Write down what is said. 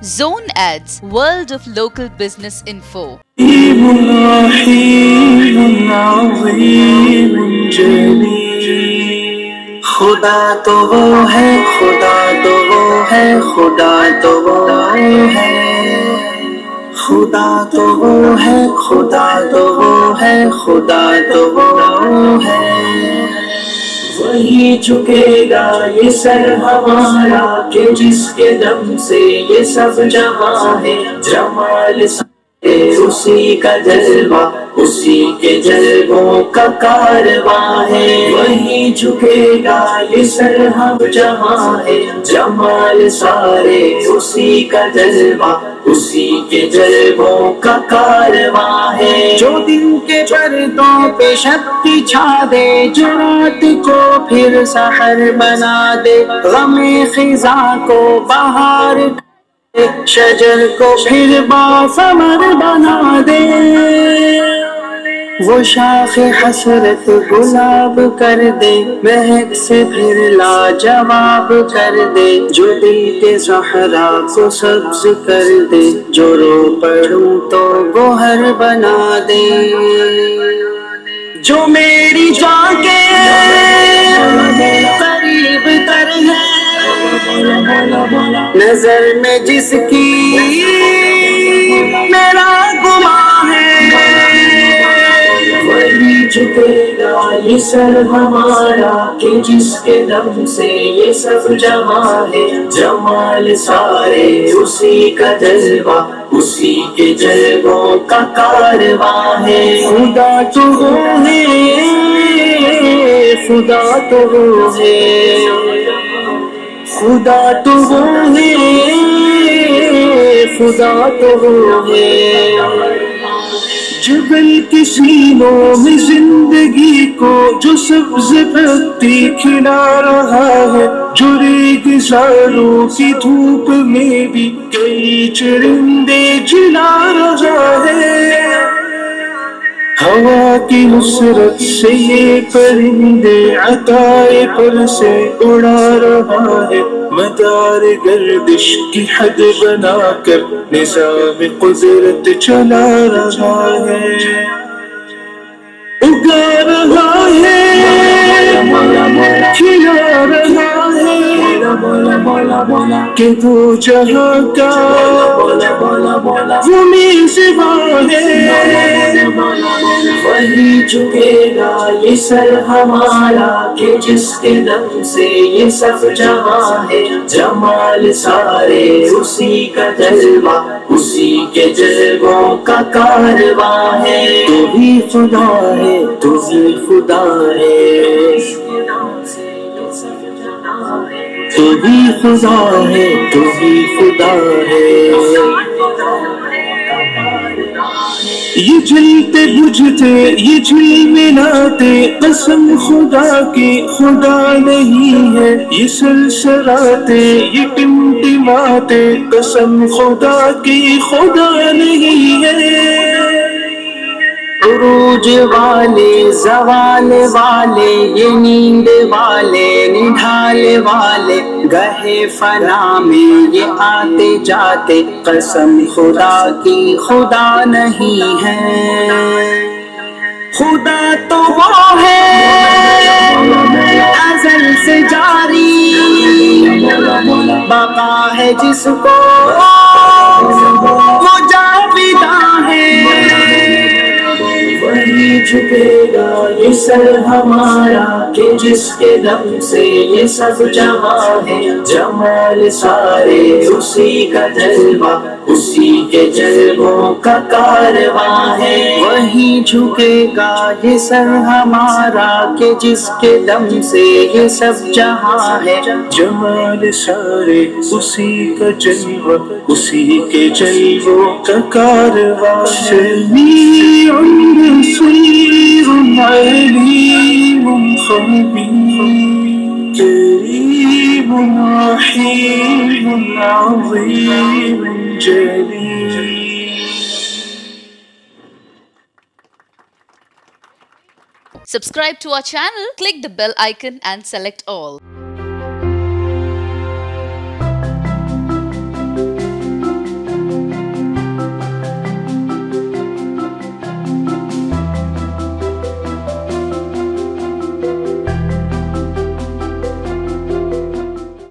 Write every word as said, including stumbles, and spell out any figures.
Zone Ads, World of Local Business Info. खुदा तो वो है, खुदा तो वो है, खुदा तो वो है, खुदा तो वो है, खुदा तो वो है, खुदा तो वो है। वही झुकेगा ये सर हमारा कि जिसके दम से ये सब जहां है। जमाल उसी का जलवा, उसी के जलवों का कारवां है। वही झुकेगा ये सर हम जहां है। जमाल सारे उसी का जलवा, उसी के जलवों का कारवां है। जो दिन के पर्दों पे शक्ति छा दे, जो रात को फिर सहर बना दे, गमे खिजा को बहार, शजर को फिर बासमर बना दे। वो शाख हसरत गुलाब कर दे, महक से फिर लाजवाब कर दे। जो दिल के ज़हरा को सब्ज कर दे, जो रो पड़ूं तो गोहर बना दे। जो मेरी जान के करीब तर है, नजर में जिसकी मेरा गुमां है। वही झुकेगा ये सर हमारा कि जिसके दम से ये सब जहां है। जमाल सारे उसी का जलवा, उसी के जलवों का कारवां है। खुदा तो वो है, खुदा तो वो है, खुदा तो वो है, खुदा तो वो है। जबल के सीनों में जिंदगी को जो सब्ज पत्ती खिला रहा है, जो रेगिस्तानों की धूप में भी कई चरिंदे जिला रहा है। हवा की नुसरत से ये परिंदे अताए पर से उड़ा रहा है। मदार गर्दिश की हद बनाकर निज़ाम कुदरत चला रहा है। उगा रहा है, खिला रहा है कि दो जहां का वो मेज़बान है। वही झुकेगा ये सर हमारा कि जिसके दम से ये सब जहां है। जमाल सारे उसी का जलवा, उसी के जलवों का कारवां है। तू ही खुदा है, तू ही खुदा है, तू ही खुदा है, तू ही खुदा है। ये जलते बुझते, ये झिलमिलाते, कसम खुदा की खुदा नहीं है। ये सलसलाते, ये टिमटिमाते, कसम खुदा की खुदा नहीं है। उरूज वाले, ज़वाल वाले, ये नींद वाले, निढाल वाले, गहे फना में ये आते जाते, कसम खुदा की खुदा नहीं है। खुदा तो वो है अज़ल से जारी, बका है जिसको वो जाविदा है। वही झुकेगा ये सर हमारा कि जिसके दम से ये सब जहां है। जमाल सारे उसी का जलवा, उसी के जलवों का कारवां है। वही झुकेगा ये सर हमारा कि जिसके दम से ये सब जहां है। जमाल सारे उसी का जलवा, उसी के जलवों का कारवां है। بصير عليم خبير كريم رحيم عظيم جليل. Subscribe to our channel, click the bell icon and select all.